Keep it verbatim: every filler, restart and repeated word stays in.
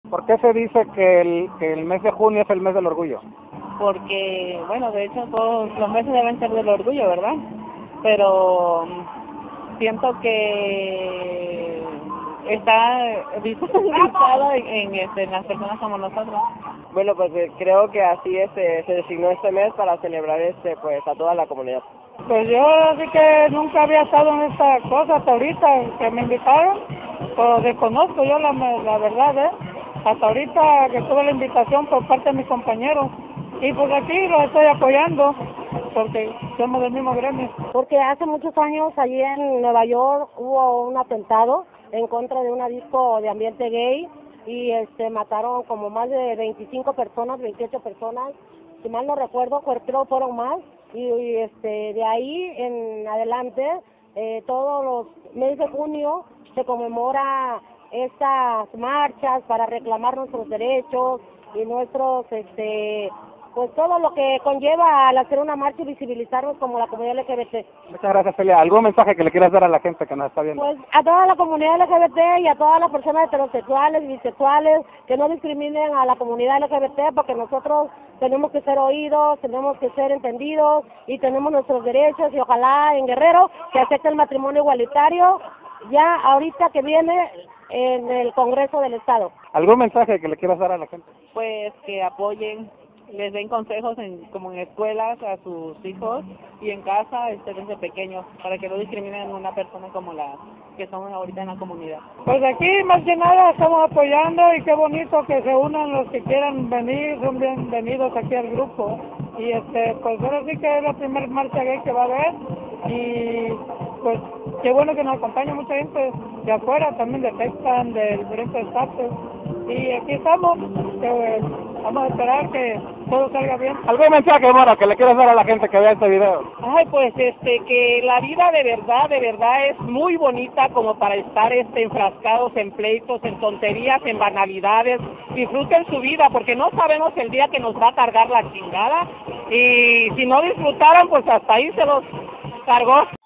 ¿Por qué se dice que el, que el mes de junio es el mes del orgullo? Porque, bueno, de hecho todos los meses deben ser del orgullo, ¿verdad? Pero siento que está visualizado en, en, este, en las personas como nosotros. Bueno, pues eh, creo que así es, eh, se designó este mes para celebrar este pues a toda la comunidad. Pues yo sí que nunca había estado en esta cosa hasta ahorita que me invitaron, pero desconozco yo la, la verdad, ¿eh? Hasta ahorita que tuve la invitación por parte de mis compañeros y pues aquí los estoy apoyando porque somos del mismo gremio. Porque hace muchos años allí en Nueva York hubo un atentado en contra de una disco de ambiente gay y este mataron como más de veinticinco personas, veintiocho personas, si mal no recuerdo, creo fueron más, y, y este de ahí en adelante eh, todos los meses de junio se conmemora estas marchas para reclamar nuestros derechos y nuestros este pues todo lo que conlleva al hacer una marcha y visibilizarnos como la comunidad L G B T. Muchas gracias, Celia. ¿Algún mensaje que le quieras dar a la gente que nos está viendo? Pues a toda la comunidad L G B T y a todas las personas heterosexuales, bisexuales, que no discriminen a la comunidad L G B T, porque nosotros tenemos que ser oídos, tenemos que ser entendidos y tenemos nuestros derechos, y ojalá en Guerrero se acepte el matrimonio igualitario ya ahorita que viene en el Congreso del Estado. ¿Algún mensaje que le quieras dar a la gente? Pues que apoyen, les den consejos en, como en escuelas a sus hijos y en casa este, desde pequeños, para que no discriminen a una persona como la que son ahorita en la comunidad. Pues aquí más que nada estamos apoyando y qué bonito que se unan los que quieran venir, son bienvenidos aquí al grupo. Y este pues ahora sí que es la primera marcha gay que va a haber y pues qué bueno que nos acompaña mucha gente de afuera, también de Texas, de diferentes estados. Y aquí estamos, que, vamos a esperar que todo salga bien. ¿Algún mensaje, Mora, que le quieras dar a la gente que vea este video? Ay, pues este, que la vida de verdad, de verdad es muy bonita como para estar este, enfrascados en pleitos, en tonterías, en banalidades. Disfruten su vida porque no sabemos el día que nos va a cargar la chingada y si no disfrutaran, pues hasta ahí se los cargó.